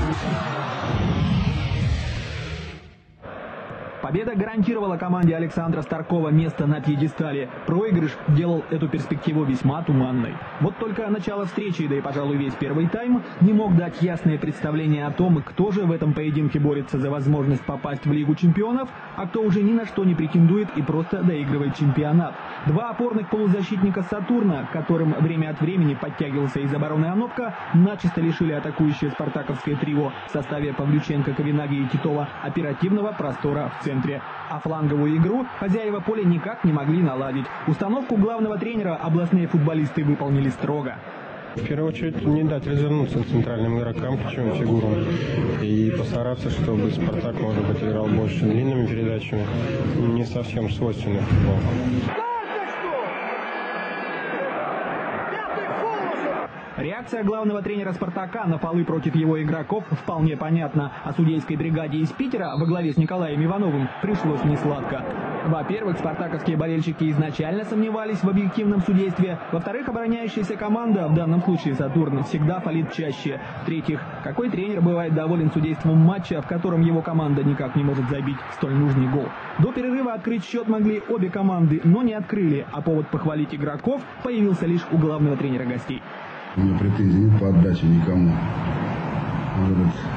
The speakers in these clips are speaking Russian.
Победа гарантировала команде Александра Старкова место на пьедестале. Проигрыш делал эту перспективу весьма туманной. Вот только начало встречи, да и, пожалуй, весь первый тайм не мог дать ясное представление о том, кто же в этом поединке борется за возможность попасть в Лигу чемпионов, а кто уже ни на что не претендует и просто доигрывает чемпионат. Два опорных полузащитника «Сатурна», которым время от времени подтягивался из обороны Анопка, начисто лишили атакующее спартаковское трио в составе Павлюченко, Ковинаги и Титова оперативного простора в центре. А фланговую игру хозяева поля никак не могли наладить. Установку главного тренера областные футболисты выполнили строго. В первую очередь не дать развернуться центральным игрокам, ключевым фигурам, и постараться, чтобы «Спартак», может быть, играл больше длинными передачами, не совсем свойственный футбол. Реакция главного тренера «Спартака» на фолы против его игроков вполне понятна. А судейской бригаде из Питера во главе с Николаем Ивановым пришлось несладко. Во-первых, спартаковские болельщики изначально сомневались в объективном судействе. Во-вторых, обороняющаяся команда, в данном случае «Сатурн», всегда фалит чаще. В-третьих, какой тренер бывает доволен судейством матча, в котором его команда никак не может забить столь нужный гол? До перерыва открыть счет могли обе команды, но не открыли. А повод похвалить игроков появился лишь у главного тренера гостей. У меня претензий нет по отдаче никому. Вот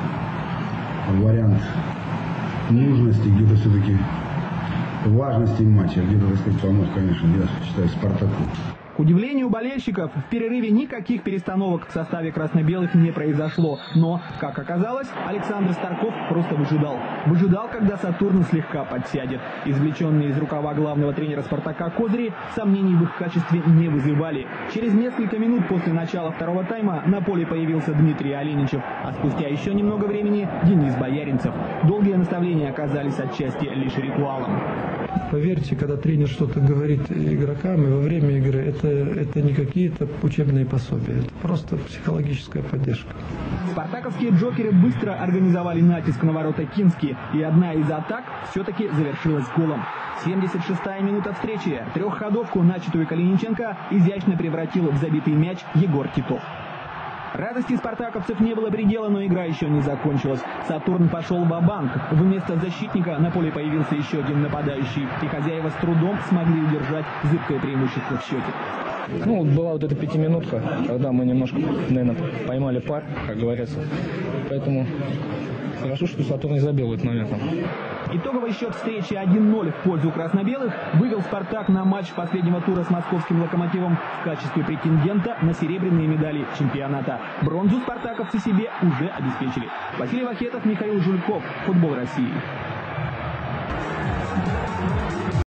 этот вариант нужности, где-то все-таки важности матча, где-то, так сказать, помог, конечно, я считаю, «Спартаку». К удивлению болельщиков, в перерыве никаких перестановок в составе красно-белых не произошло. Но, как оказалось, Александр Старков просто выжидал. Выжидал, когда «Сатурн» слегка подсядет. Извлеченные из рукава главного тренера «Спартака» козыри сомнений в их качестве не вызывали. Через несколько минут после начала второго тайма на поле появился Дмитрий Оленичев, а спустя еще немного времени Денис Бояринцев. Долгие наставления оказались отчасти лишь ритуалом. Поверьте, когда тренер что-то говорит игрокам и во время игры, это не какие-то учебные пособия, это просто психологическая поддержка. Спартаковские джокеры быстро организовали натиск на ворота Кински, и одна из атак все-таки завершилась голом. 76-я минута встречи. Трехходовку, начатую Калиниченко, изящно превратил в забитый мяч Егор Титов. Радости спартаковцев не было предела, но игра еще не закончилась. «Сатурн» пошел ва-банк. Вместо защитника на поле появился еще один нападающий, и хозяева с трудом смогли удержать зыбкое преимущество в счете. Ну, была вот эта пятиминутка, когда мы немножко, наверное, поймали пар, как говорится. Поэтому хорошо, что «Сатурн» не забил в этот момент. Итоговый счет встречи 1-0 в пользу красно-белых вывел «Спартак» на матч последнего тура с московским «Локомотивом» в качестве претендента на серебряные медали чемпионата. Бронзу спартаковцы себе уже обеспечили. Василий Вахетов, Михаил Жульков. Футбол России.